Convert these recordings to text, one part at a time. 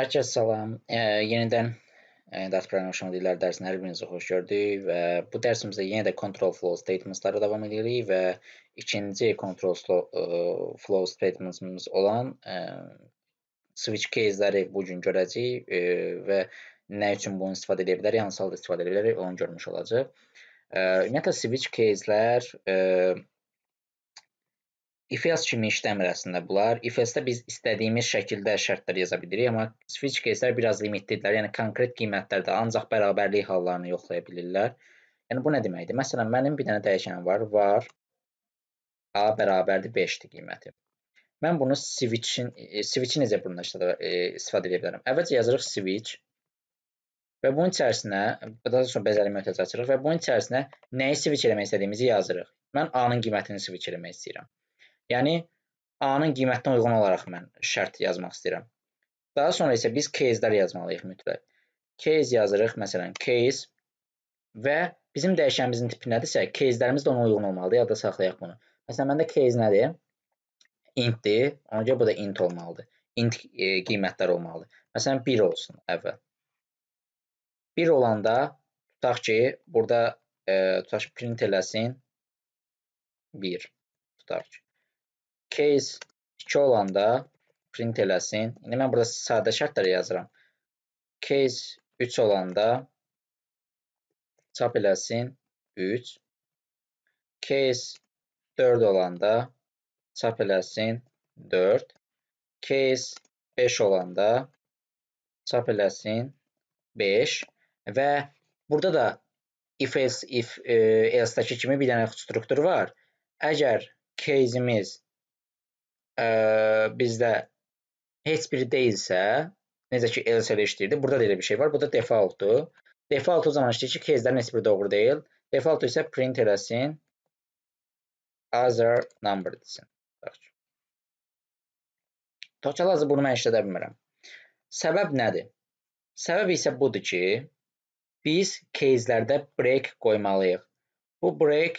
Hər kəs salam. Yenidən Dart proqramlaşma dilləri dərsinə hər birinizi xoş gördük və bu dərsimizdə yenə də control flow statementslara davam edirik və ikinci control flow statementimiz olan switch case'ləri bu gün görəcəyik və nə üçün bunu istifadə edə bilərik, hansı halda istifadə edə bilərik, onu görmüş olacaq. Ümumiyyətlə switch case'lər if-else kimi işləmir əslində bunlar. If-else-də biz istədiyimiz şəkildə şərtlər yaza bilirik, amma switch case'lər biraz limitlidirlər. Yəni konkret qiymətlərdə ancaq bərabərlik hallarını yoxlaya bilirlər. Yəni bu nə deməkdir? Məsələn, mənim bir dənə dəyişənim var. A bərabərdir 5-dir qiyməti. Mən bunu switch-i necə bununla istifadə edə bilərəm? Əvvəlcə yazırıq switch və bunun içərisinə, daha sonra bəzəli mötərizə açırıq və bunun içərisinə nəyi switch eləmək istədiyimizi yazırıq. Mən A-nın qiymətini switch eləmək istəyirəm. Yəni, A-nın qiymətinə uyğun olaraq mən şərt yazmaq istəyirəm. Daha sonra isə biz case-lər yazmalıyıq mütləq. Case yazırıq, məsələn, case və bizim dəyişənimizin tipi nədirsə, case-lərimiz də ona uyğun olmalıdır, yadda saxlayaq bunu. Məsələn, məndə case nədir? Int-dir, ona görə bu da int olmalıdır. Int qiymətlər olmalıdır. Məsələn, 1 olsun əvvəl. 1 olanda, tutaq ki, burada print eləsin 1, tutaq ki. Case 2 olanda print eləsin. İndi mən burada sadə şərtləri yazıram. Case 3 olanda çap eləsin 3. Case 4 olanda çap eləsin 4. Case 5 olanda çap eləsin 5. Və burada da if-else-dəki kimi bir dənə struktur var. Əgər case'imiz bizdə heç biri deyilsə, necə ki else ilə işləyirdi, burada da elə bir şey var, bu da defaultdur. Default o zaman işləyir ki, case'lərin heç biri doğru deyil. Default isə print eləsin other number desin. Hal-hazırda bunu mən işlədə bilmirəm. Səbəb nədir? Səbəb isə budur ki, biz case'lərdə break qoymalıyıq. Bu break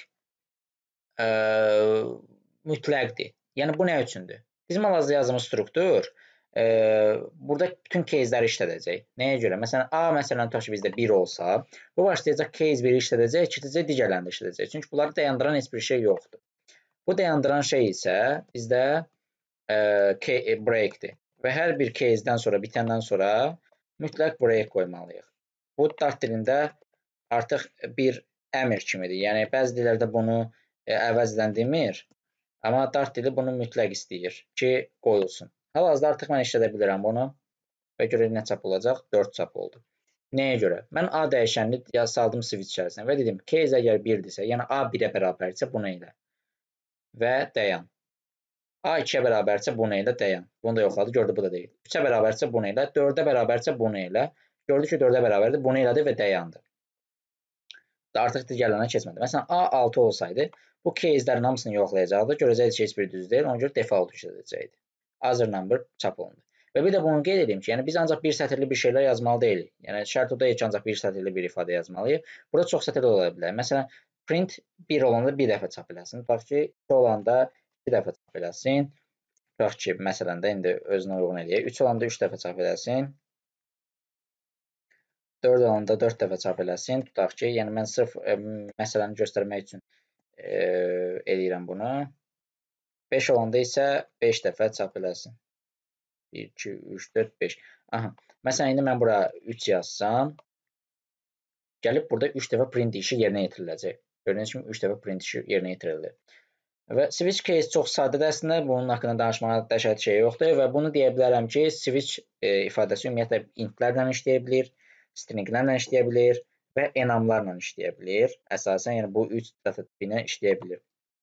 mütləqdir. Yəni, bu nə üçündür? Bizim hal-hazırda yazdığımız struktur burada bütün case'ləri işlədəcək. Nəyə görə? Məsələn, A, məsələn, tutaq ki, bizdə 1 olsa, bu başlayacaq case 1-i işlədəcək, ikincisi digərlərini də işlədəcək. Çünki bunları dayandıran heç bir şey yoxdur. Bu dayandıran şey isə bizdə breakdir. Və hər bir case-dən sonra, bitəndən sonra mütləq break qoymalıyıq. Bu Dart dilində artıq bir əmr kimidir. Yəni, bəzi dillərdə bunu əvəzlə demir. Amma Dart dili bunu mütləq istəyir ki, qoyulsun. Hal-hazırda artıq mən işlədə bilirəm bunu və görək nə çap olacaq? 4 çap oldu. Nəyə görə? Mən A dəyişənini saldım switch içərisinə və dedim, case əgər 1-dirsə, yəni A 1-ə bərabərdirsə, bunu elə və dayan. A 2-yə bərabərdirsə, bunu elə, dayan. Bunu da yoxladı, gördü, bu da deyil. 3-ə bərabərdirsə, bunu elə, 4-ə bərabərdirsə, bunu elə. Gördü ki, 4-ə bərabərdir, bunu elədi və dayandı. Artıq digərlərinə keçmədi. Məsələn, A 6 olsaydı, bu case'lərin hamısını yoxlayacaqdı. Görəcəkdi ki, heç bir düz deyil. Ona görə default işlədəcəkdi. Other number çap olundu. Və bir də bunu qeyd edeyim ki, yəni biz ancaq bir sətirli bir şeylər yazmalı deyilik. Yəni şərt o deyil ki, ancaq bir sətirli bir ifadə yazmalıyıq. Burada çox sətirli ola bilər. Məsələn, print 1 olanda bir dəfə çap eləsin. Tutaq ki, 2 olanda 2 dəfə çap eləsin. Tutaq ki, məsələn də indi özünə uyğun eləyək. 3 olanda 3 dəfə çap eləsin. 4 olanda 4 dəfə çap eləsin. Tutaq ki, yəni mən sırf məsələni göstərmək üçün eləyirəm bunu. 5 olanda isə 5 dəfə çap eləsin. 1, 2, 3, 4, 5. Aha. Məsələn, indi mən bura 3 yazsam, gəlib burada 3 dəfə print işi yerinə yetiriləcək. Gördüyünüz kimi 3 dəfə print işi yerinə yetirildi. Və switch case çox sadədir əslində. Bunun haqqında danışmağa dəhşət şey yoxdur və bunu deyə bilərəm ki, switch ifadəsi ümumiyyətlə intlərlə işləyə bilir, stringlərlə işləyə bilir və enamlarla işləyə bilir. Əsasən, yəni bu 3 dəfə tipinə işləyə bilir.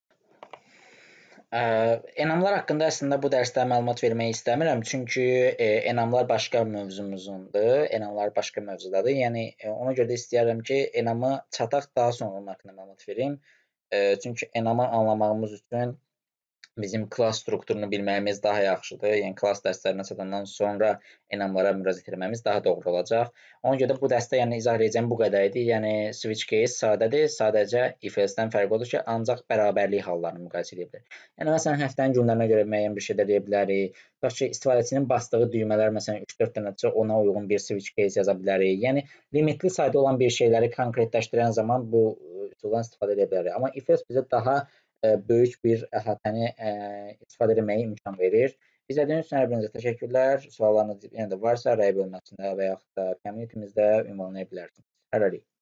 Enamlar haqqında əslində bu dərsdə məlumat vermək istəmirəm, çünki enamlar başqa mövzumuzundur, enamlar başqa mövzudadır. Yəni, ona görə də istəyərəm ki, enamı çataq, daha sonra onun haqqında məlumat verim. Çünki enamı anlamağımız üçün bizim klass strukturunu bilməyimiz daha yaxşıdır. Yəni klass dərslərinə çatandan sonra enamlara müraciət etmemiz daha doğru olacaq. Ona görə də bu dərsdə yəni izah edəcəyim bu qədər idi. Yəni switch case sadədir. Sadəcə if else-dən fərqi odur ki, ancaq bərabərlik hallarını müqayisə edə bilər. Yəni məsələn həftənin günlərinə görə müəyyən bir şey də deyə bilərik. Tutaq ki, istifadəçinin basdığı düymələr məsələn 3-4 dənədirsə, ona uyğun bir switch case yaza bilərik. Yəni limitli sayda olan bir şeyləri konkretləşdirən zaman bu üsuldan istifadə edə bilərik. Amma if else bizə daha böyük bir əhatəni istifadə etməyə imkan verir. İzlədiyiniz üçün hər birinizə təşəkkürlər. Suallarınız yenə də varsa, rəy bölməsində və yaxud da communitymizdə ünvanlaya bilərsiniz. Hələlik.